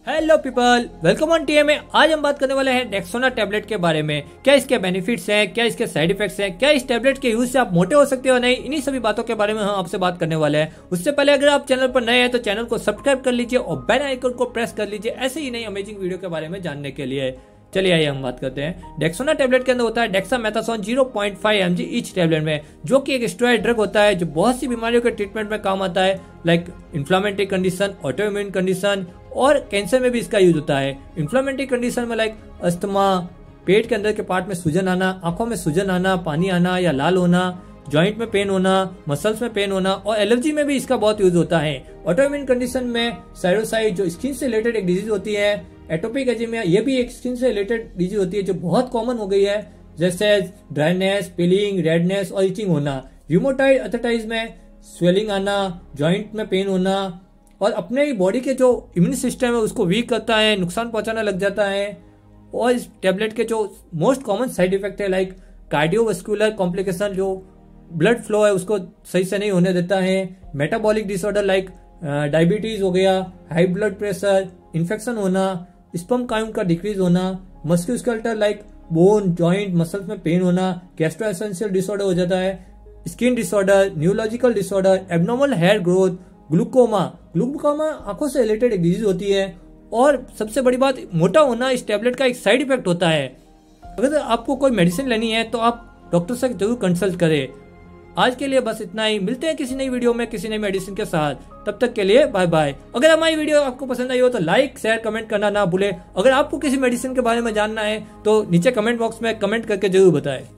Hello people, welcome on TMA. आज हम बात करने वाले हैं डेक्सोना टैबलेट के बारे में। क्या इसके बेनिफिट्स हैं, क्या इसके साइड इफेक्ट्स हैं, क्या इस टैबलेट के यूज से आप मोटे हो सकते हो नहीं, इन्हीं सभी बातों के बारे में हम आपसे बात करने वाले हैं। उससे पहले अगर आप चैनल पर नए हैं तो चैनल को सब्सक्राइब कर लीजिए और बेल आइकन को प्रेस कर लीजिए ऐसे ही नई अमेजिंग वीडियो के बारे में जानने के लिए। चलिए आइए हम बात करते हैं। डेक्सोना टैबलेट के अंदर होता है डेक्सामेथासोन 0.5 mg ईच टैबलेट में, जो कि एक स्टेरॉइड ड्रग होता है जो बहुत सी बीमारियों के ट्रीटमेंट में काम आता है, like inflammatory condition, autoimmune condition और कैंसर में भी इसका यूज होता है। इन्फ्लामेटरी कंडीशन में लाइक अस्थमा, पेट के अंदर के पार्ट में सूजन आना, आंखों में सूजन आना, पानी आना या लाल होना, जॉइंट में पेन होना, मसल्स में पेन होना और एलर्जी में भी इसका बहुत यूज होता है। ऑटोइम्यून कंडीशन में साइरोसाइट जो स्किन से रिलेटेड एक डिजीज होती है, एटोपिक एजिमिया ये भी एक स्किन से रिलेटेड डिजीज होती है जो बहुत कॉमन हो गई है, जैसे ड्राइनेस, पीलिंग, रेडनेस और इचिंग होना। रूमेटॉइड अर्थराइटिस में स्वेलिंग आना, जॉइंट में पेन होना और अपने ही बॉडी के जो इम्यून सिस्टम है उसको वीक करता है, नुकसान पहुंचाना लग जाता है। और इस टैबलेट के जो मोस्ट कॉमन साइड इफेक्ट है लाइक कार्डियोवास्कुलर कॉम्प्लिकेशन, जो ब्लड फ्लो है उसको सही से नहीं होने देता है, मेटाबॉलिक डिसऑर्डर लाइक डायबिटीज हो गया, हाई ब्लड प्रेशर, इन्फेक्शन होना, स्पर्म काउंट का डिक्रीज होना, musculoskeletal like bone, joint, muscles में पेन होना, गैस्ट्रोएसेंशियल डिसऑर्डर हो जाता है, skin disorder, neurological disorder, abnormal hair growth, glaucoma आंखों से रिलेटेड एक डिजीज होती है। और सबसे बड़ी बात, मोटा होना इस टैबलेट का एक साइड इफेक्ट होता है। अगर आपको कोई मेडिसिन लेनी है तो आप डॉक्टर से जरूर कंसल्ट करें। आज के लिए बस इतना ही, मिलते हैं किसी नई वीडियो में किसी नई मेडिसिन के साथ। तब तक के लिए बाय बाय। अगर हमारी वीडियो आपको पसंद आई हो तो लाइक, शेयर, कमेंट करना ना भूले। अगर आपको किसी मेडिसिन के बारे में जानना है तो नीचे कमेंट बॉक्स में कमेंट करके जरूर बताएं।